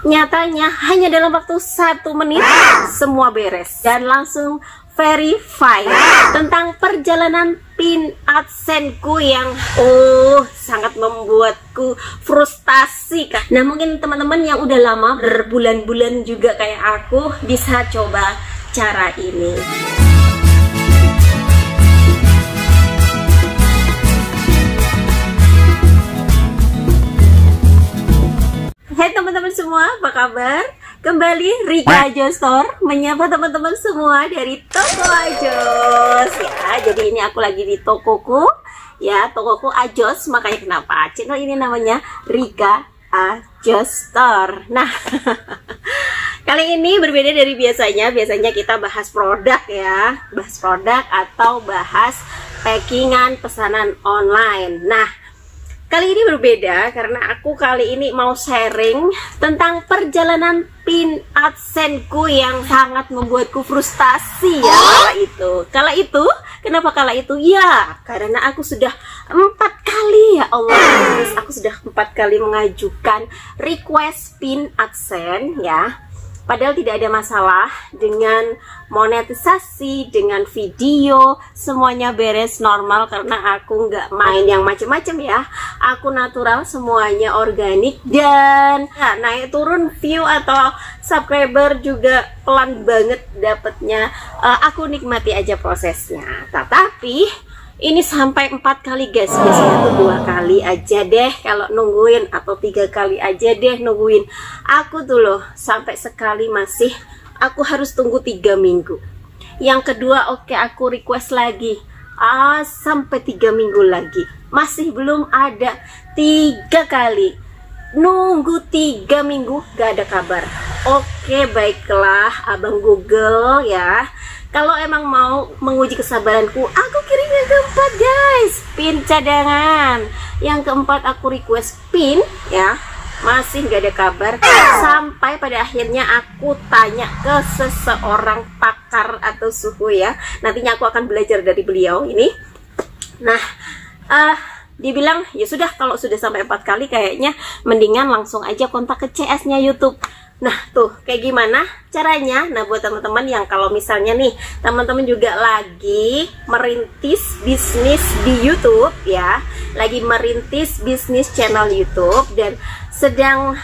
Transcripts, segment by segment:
Nyatanya hanya dalam waktu 1 menit semua beres dan langsung verify tentang perjalanan pin AdSense-ku yang sangat membuatku frustasi kan. Nah, mungkin teman-teman yang udah lama berbulan-bulan juga kayak aku bisa coba cara ini. Hai teman-teman semua, apa kabar? Kembali Rika Ajostore menyapa teman-teman semua dari Toko Ajos ya. Jadi ini aku lagi di tokoku ya, tokoku Ajos. Makanya kenapa channel ini namanya Rika Ajostore. Nah, kali ini berbeda dari biasanya. Biasanya kita bahas produk ya, bahas produk atau bahas packingan pesanan online. Nah, kali ini berbeda karena aku kali ini mau sharing tentang perjalanan pin AdSense-ku yang sangat membuatku frustasi ya. Kala itu, kenapa kala itu? Ya, karena aku sudah 4 kali ya Allah. Aku sudah 4 kali mengajukan request pin AdSense ya. Padahal tidak ada masalah dengan monetisasi, dengan video, semuanya beres normal karena aku nggak main yang macem-macem ya. Aku natural, semuanya organik dan naik turun view atau subscriber juga pelan banget dapetnya. Aku nikmati aja prosesnya. Tetapi ini sampai 4 kali guys, biasanya tuh 2 kali aja deh kalau nungguin, atau 3 kali aja deh nungguin. Aku tuh loh sampai sekali masih aku harus tunggu 3 minggu. Yang kedua oke, aku request lagi sampai 3 minggu lagi masih belum ada. 3 kali nunggu 3 minggu gak ada kabar. Oke, baiklah abang Google ya, kalau emang mau menguji kesabaranku, aku kirim yang keempat guys, pin cadangan. Yang keempat aku request pin ya, masih gak ada kabar. Sampai pada akhirnya aku tanya ke seseorang pakar atau suhu ya, nantinya aku akan belajar dari beliau ini. Nah, dibilang ya sudah, kalau sudah sampai 4 kali kayaknya mendingan langsung aja kontak ke CS-nya YouTube. Nah tuh kayak gimana caranya? Nah, buat teman-teman yang kalau misalnya nih teman-teman juga lagi merintis bisnis di YouTube ya, lagi merintis bisnis channel YouTube dan sedang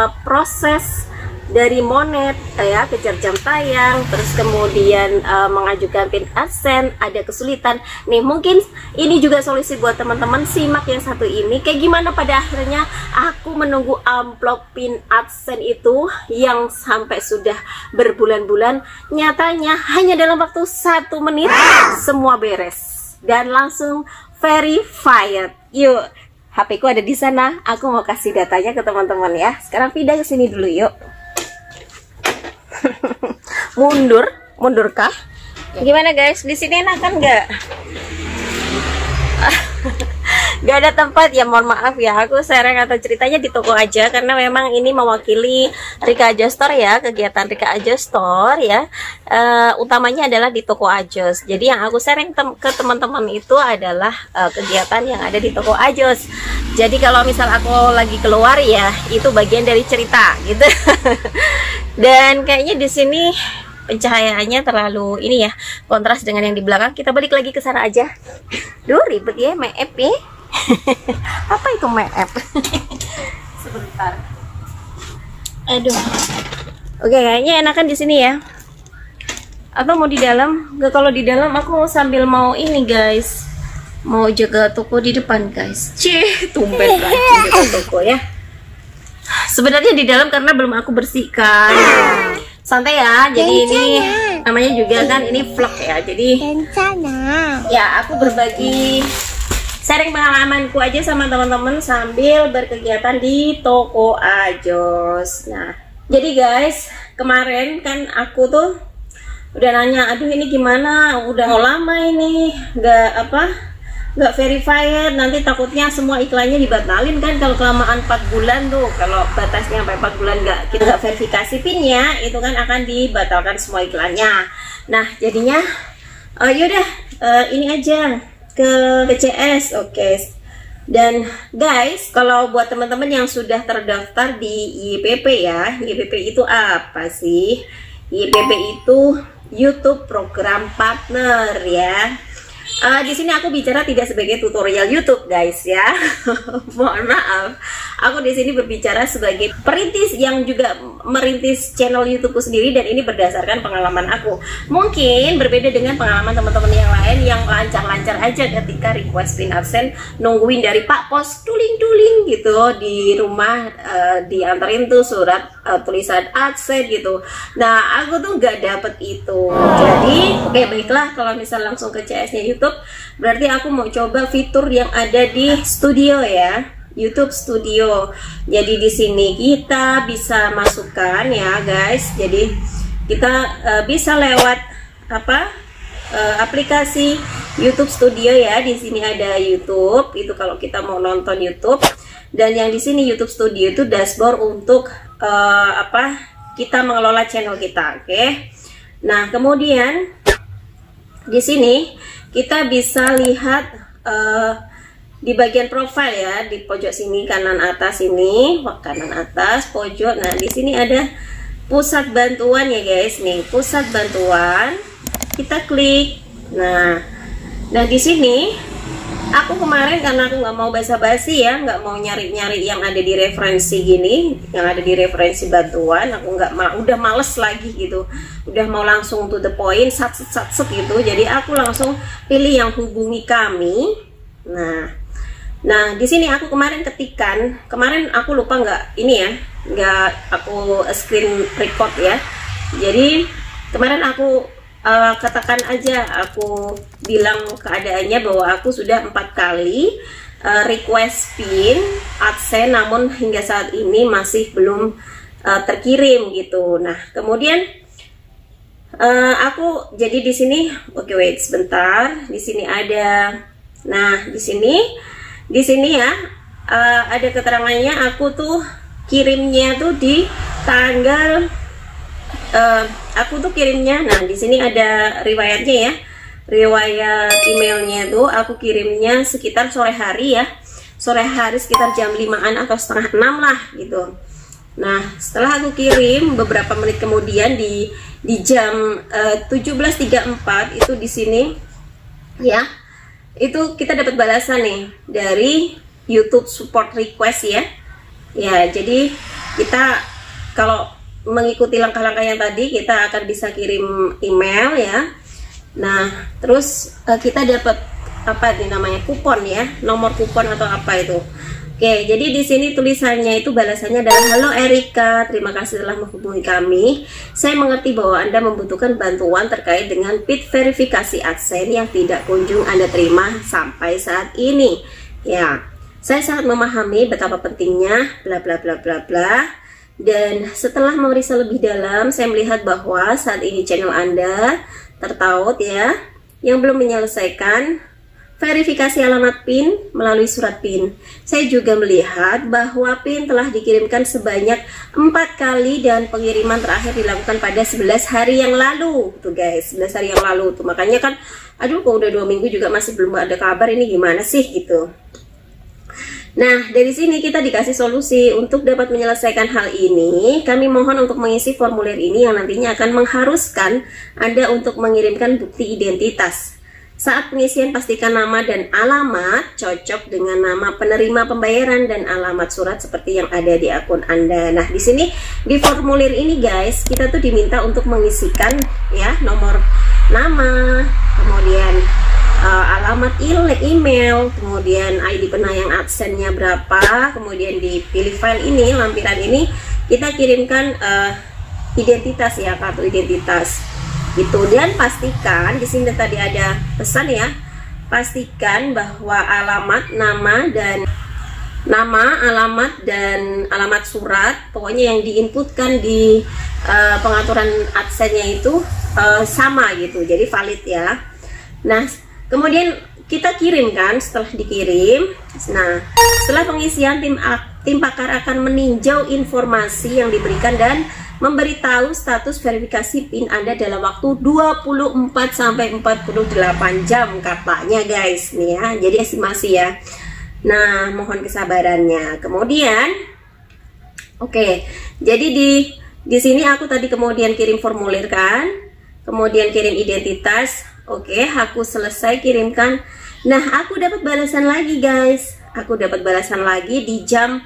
proses dari monet ya, kejar jam tayang, terus kemudian mengajukan pin AdSense, ada kesulitan nih, mungkin ini juga solusi buat teman-teman. Simak yang satu ini, kayak gimana pada akhirnya aku menunggu amplop pin AdSense itu yang sampai sudah berbulan-bulan. Nyatanya hanya dalam waktu 1 menit semua beres dan langsung verified. Yuk, HP ku ada di sana, aku mau kasih datanya ke teman-teman ya. Sekarang pindah ke sini dulu yuk. mundur kah? Gimana guys? Di sini enakan nggak? Gak ada tempat ya, mohon maaf ya, aku sharing atau ceritanya di toko aja karena memang ini mewakili Rika Ajostore ya, kegiatan Rika Ajostore ya, utamanya adalah di Toko Ajos. Jadi yang aku sharing ke teman-teman itu adalah kegiatan yang ada di Toko Ajos. Jadi kalau misal aku lagi keluar ya, itu bagian dari cerita gitu. Dan kayaknya di sini pencahayaannya terlalu ini ya, kontras dengan yang di belakang. Kita balik lagi ke sana aja. Duh, ribet ya, make-up ya. Apa itu make-up? Sebentar. Aduh. Oke, kayaknya enakan di sini ya. Atau mau di dalam? Gak, kalau di dalam aku sambil mau ini guys, mau jaga toko di depan guys. Cih, tumben lagi jaga toko ya. Sebenarnya di dalam karena belum aku bersihkan. Santai ya, jadi ini namanya juga kan ini vlog ya. Jadi ya aku berbagi sharing pengalamanku aja sama teman-teman sambil berkegiatan di Toko Ajos. Nah, jadi guys, kemarin kan aku tuh udah nanya, aduh ini gimana, udah mau lama ini nggak verified, nanti takutnya semua iklannya dibatalin kan kalau kelamaan 4 bulan tuh, kalau batasnya sampai 4 bulan kita nggak verifikasi pinnya, itu kan akan dibatalkan semua iklannya. Nah, jadinya yaudah ini aja ke CS. Oke, Dan guys, kalau buat teman-teman yang sudah terdaftar di YPP ya, YPP itu apa sih? YPP itu YouTube Program Partner ya. Di sini aku bicara tidak sebagai tutorial YouTube guys ya. Mohon maaf, aku di sini berbicara sebagai perintis yang juga merintis channel YouTubeku sendiri, dan ini berdasarkan pengalaman aku. Mungkin berbeda dengan pengalaman teman-teman yang lain yang lancar-lancar aja ketika request pin AdSense, nungguin dari Pak Pos tuling-tuling gitu di rumah, diantarin tuh surat tulisan AdSense gitu. Nah, aku tuh gak dapet itu. Jadi, oke, baiklah, kalau misal langsung ke CS-nya YouTube, berarti aku mau coba fitur yang ada di Studio ya, YouTube Studio. Jadi di sini kita bisa masukkan ya guys. Jadi kita bisa lewat aplikasi YouTube Studio ya. Di sini ada YouTube, itu kalau kita mau nonton YouTube. Dan yang di sini YouTube Studio itu dashboard untuk kita mengelola channel kita, oke? Nah, kemudian di sini kita bisa lihat di bagian profile ya, di pojok sini kanan atas ini, kanan atas pojok. Nah, di sini ada pusat bantuan ya guys, nih pusat bantuan. Kita klik. Nah, di sini aku kemarin karena aku nggak mau basa-basi ya, nggak mau nyari-nyari yang ada di referensi gini, yang ada di referensi bantuan. Aku udah males lagi gitu, udah mau langsung to the point, satset gitu. Jadi aku langsung pilih yang hubungi kami. Nah di sini aku kemarin aku lupa nggak aku screen record ya. Jadi kemarin aku katakan aja, aku bilang keadaannya bahwa aku sudah 4 kali request pin AdSense, namun hingga saat ini masih belum terkirim gitu. Nah, kemudian aku jadi di sini, oke, wait sebentar. Di sini ada, nah di sini ya ada keterangannya. Aku tuh kirimnya tuh di tanggal nah di sini ada riwayatnya ya, riwayat emailnya tuh aku kirimnya sekitar sore hari sekitar jam 5-an atau setengah 6 lah gitu. Nah, setelah aku kirim beberapa menit kemudian di jam 17.34 itu di sini ya, itu kita dapat balasan nih dari YouTube support request ya. Jadi kita kalau mengikuti langkah-langkah yang tadi, kita akan bisa kirim email ya. Nah, terus kita dapat namanya kupon ya, nomor kupon atau apa itu. Oke, jadi di sini tulisannya itu balasannya adalah, halo Erika, terima kasih telah menghubungi kami. Saya mengerti bahwa Anda membutuhkan bantuan terkait dengan PID verifikasi AdSense yang tidak kunjung Anda terima sampai saat ini. Ya, saya sangat memahami betapa pentingnya bla bla bla bla bla. Dan setelah memeriksa lebih dalam, saya melihat bahwa saat ini channel Anda tertaut ya, yang belum menyelesaikan verifikasi alamat PIN melalui surat PIN. Saya juga melihat bahwa PIN telah dikirimkan sebanyak 4 kali dan pengiriman terakhir dilakukan pada 11 hari yang lalu. Tuh guys, 11 hari yang lalu tuh. Makanya kan, aduh kok udah 2 minggu juga masih belum ada kabar, ini gimana sih gitu. Nah, dari sini kita dikasih solusi untuk dapat menyelesaikan hal ini. Kami mohon untuk mengisi formulir ini yang nantinya akan mengharuskan Anda untuk mengirimkan bukti identitas. Saat pengisian, pastikan nama dan alamat cocok dengan nama penerima pembayaran dan alamat surat seperti yang ada di akun Anda. Nah, di sini di formulir ini guys, kita tuh diminta untuk mengisikan ya nomor nama, kemudian alamat email, kemudian ID penyayang AdSense-nya berapa, kemudian dipilih file ini, lampiran ini, kita kirimkan identitas ya, kartu identitas itu. Dan pastikan di sini tadi ada pesan ya, pastikan bahwa alamat, alamat dan alamat surat, pokoknya yang diinputkan di pengaturan AdSense-nya itu sama gitu, jadi valid ya. Nah, kemudian kita kirimkan. Setelah dikirim, nah setelah pengisian, tim pakar akan meninjau informasi yang diberikan dan memberitahu status verifikasi PIN Anda dalam waktu 24 sampai 48 jam katanya guys nih ya, jadi estimasi ya. Nah, mohon kesabarannya. Kemudian, oke, jadi di sini aku tadi kemudian kirim formulir kan, kemudian kirim identitas. Oke, aku selesai kirimkan. Nah, aku dapat balasan lagi guys. Aku dapat balasan lagi di jam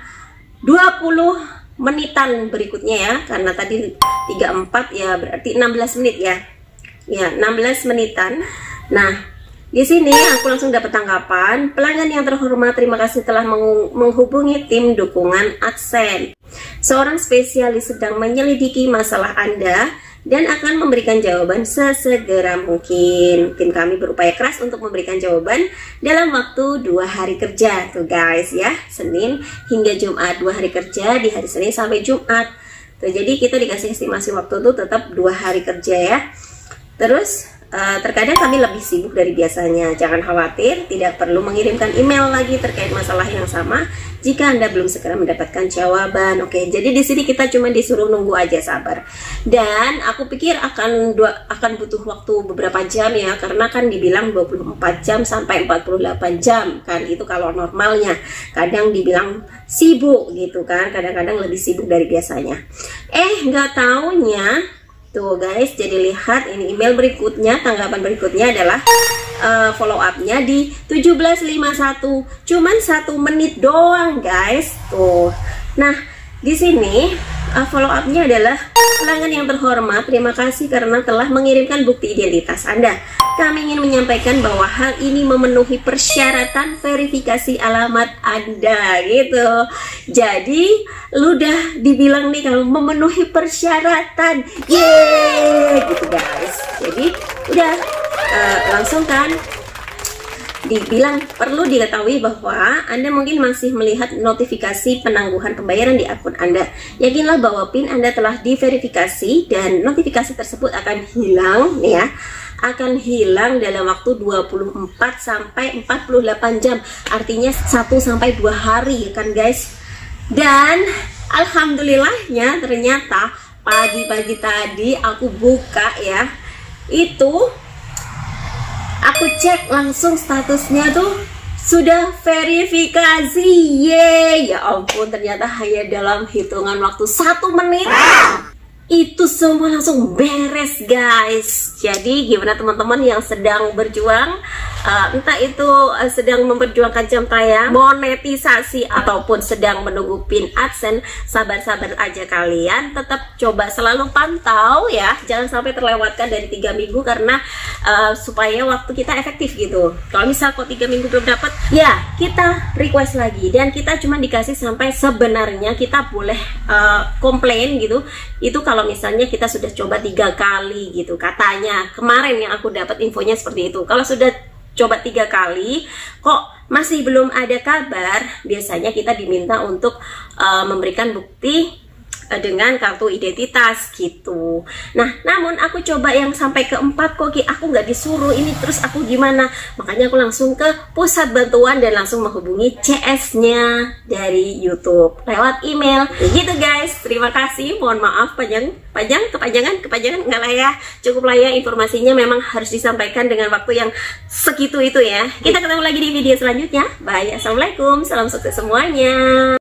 20 menitan berikutnya ya, karena tadi 34 ya, berarti 16 menit ya. Ya, 16 menitan. Nah, di sini aku langsung dapat tanggapan. Pelanggan yang terhormat, terima kasih telah menghubungi tim dukungan AdSense. Seorang spesialis sedang menyelidiki masalah Anda dan akan memberikan jawaban sesegera mungkin. Tim kami berupaya keras untuk memberikan jawaban dalam waktu 2 hari kerja. Tuh guys ya, Senin hingga Jumat, 2 hari kerja di hari Senin sampai Jumat. Tuh, jadi kita dikasih estimasi waktu tuh tetap 2 hari kerja ya. Terus terkadang kami lebih sibuk dari biasanya. Jangan khawatir, tidak perlu mengirimkan email lagi terkait masalah yang sama jika Anda belum segera mendapatkan jawaban. Oke, jadi di sini kita cuma disuruh nunggu aja, sabar. Dan aku pikir akan butuh waktu beberapa jam ya, karena kan dibilang 24 jam sampai 48 jam kan, itu kalau normalnya. Kadang dibilang sibuk gitu kan, kadang-kadang lebih sibuk dari biasanya. Nggak taunya tuh guys, jadi lihat ini email berikutnya, tanggapan berikutnya adalah follow up-nya di 17.51, cuman 1 menit doang guys. Tuh. Nah, di sini follow up-nya adalah pelanggan yang terhormat, terima kasih karena telah mengirimkan bukti identitas Anda. Kami ingin menyampaikan bahwa hal ini memenuhi persyaratan verifikasi alamat Anda gitu. Jadi lu udah dibilang nih kalau memenuhi persyaratan, yeay gitu guys. Jadi udah langsung kan dibilang perlu diketahui bahwa Anda mungkin masih melihat notifikasi penangguhan pembayaran di akun Anda. Yakinlah bahwa PIN Anda telah diverifikasi dan notifikasi tersebut akan hilang nih ya. Akan hilang dalam waktu 24 sampai 48 jam. Artinya 1 sampai 2 hari kan guys. Dan alhamdulillahnya ternyata pagi-pagi tadi aku buka ya. Itu aku cek langsung statusnya tuh sudah verifikasi. Yeay, ya ampun, ternyata hanya dalam hitungan waktu 1 menit itu semua langsung beres guys. Jadi gimana teman-teman yang sedang berjuang, entah itu sedang memperjuangkan jam tayang, monetisasi, ataupun sedang menunggu PIN AdSense, sabar-sabar aja kalian. Tetap coba selalu pantau ya, jangan sampai terlewatkan dari 3 minggu karena supaya waktu kita efektif gitu. Kalau misal kok 3 minggu belum dapat, ya kita request lagi, dan kita cuma dikasih sampai sebenarnya kita boleh komplain gitu. Itu kalau misalnya kita sudah coba 3 kali gitu katanya. Kemarin yang aku dapat infonya seperti itu. Kalau sudah coba 3 kali kok masih belum ada kabar, biasanya kita diminta untuk memberikan bukti dengan kartu identitas gitu. Nah, namun aku coba yang sampai ke-4 kok aku nggak disuruh ini, terus aku gimana? Makanya aku langsung ke pusat bantuan dan langsung menghubungi CS-nya dari YouTube lewat email. Gitu guys, terima kasih. Mohon maaf kepanjangan nggak lah ya. Cukup lah ya, informasinya memang harus disampaikan dengan waktu yang segitu itu ya. Kita ketemu lagi di video selanjutnya. Bye, assalamualaikum, salam sukses semuanya.